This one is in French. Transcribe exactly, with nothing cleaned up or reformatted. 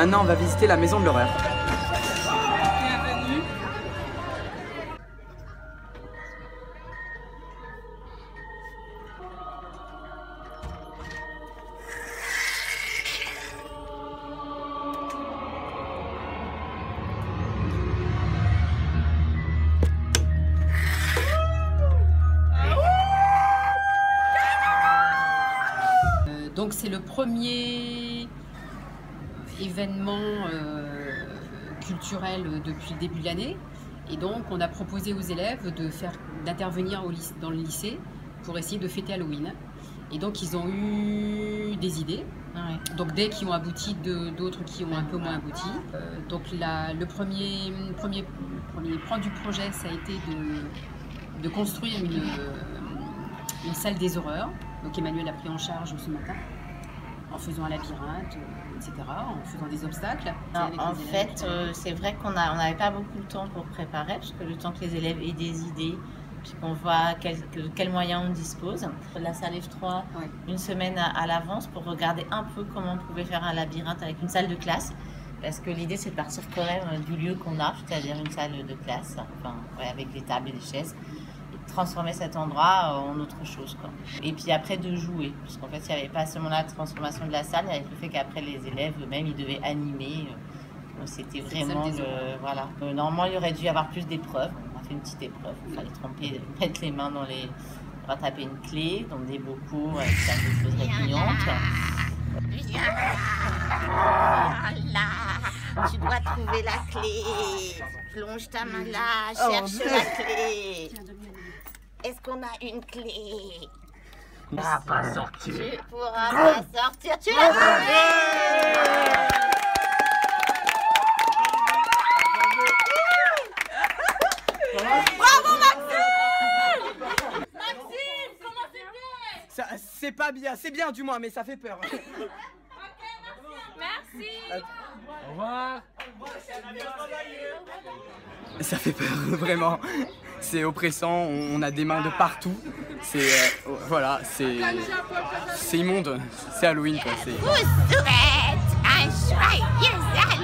Maintenant, on va visiter la maison de l'horreur. Bienvenue. Donc c'est le premier événement euh, culturel depuis le début de l'année, et donc on a proposé aux élèves de faire d'intervenir dans le lycée pour essayer de fêter Halloween. Et donc ils ont eu des idées, ouais. Donc des qui ont abouti, d'autres qui ont un peu moins abouti. Euh, donc la, le premier, premier, premier point du projet, ça a été de, de construire une, une salle des horreurs. Donc Emmanuel a pris en charge ce matin, en faisant un labyrinthe, et cetera, en faisant des obstacles. Alors, en fait, euh, c'est vrai qu'on n'avait pas beaucoup de temps pour préparer, parce que le temps que les élèves aient des idées, puis qu'on voit quels quel moyens on dispose. La salle F trois, ouais. Une semaine à, à l'avance pour regarder un peu comment on pouvait faire un labyrinthe avec une salle de classe. Parce que l'idée, c'est de partir quand même du lieu qu'on a, c'est-à-dire une salle de classe, enfin, ouais, avec des tables et des chaises. Transformer cet endroit en autre chose, quoi. Et puis après de jouer, parce qu'en fait il n'y avait pas seulement la transformation de la salle, avec le fait qu'après les élèves eux-mêmes ils devaient animer, c'était vraiment le, voilà. Normalement il y aurait dû y avoir plus d'épreuves, on a fait une petite épreuve, il fallait tremper, mettre les mains dans les, rattraper une clé, donc des bocaux avec plein de choses répugnantes. Viens là, viens là, tu dois trouver la clé, plonge ta main là, cherche oh, la clé. Est-ce qu'on a une clé? Tu pourras pas sortir. Tu pourras pas sortir. Tu l'as trouvé. Bravo Maxime. Maxime, comment c'était? C'est pas bien, c'est bien du moins, mais ça fait peur. Ok, merci. Merci. Au revoir. Ça fait peur, vraiment. C'est oppressant, on a des mains de partout. C'est euh, voilà, c'est c'est immonde. C'est Halloween quoi. Vous souhaite un joyeux Halloween.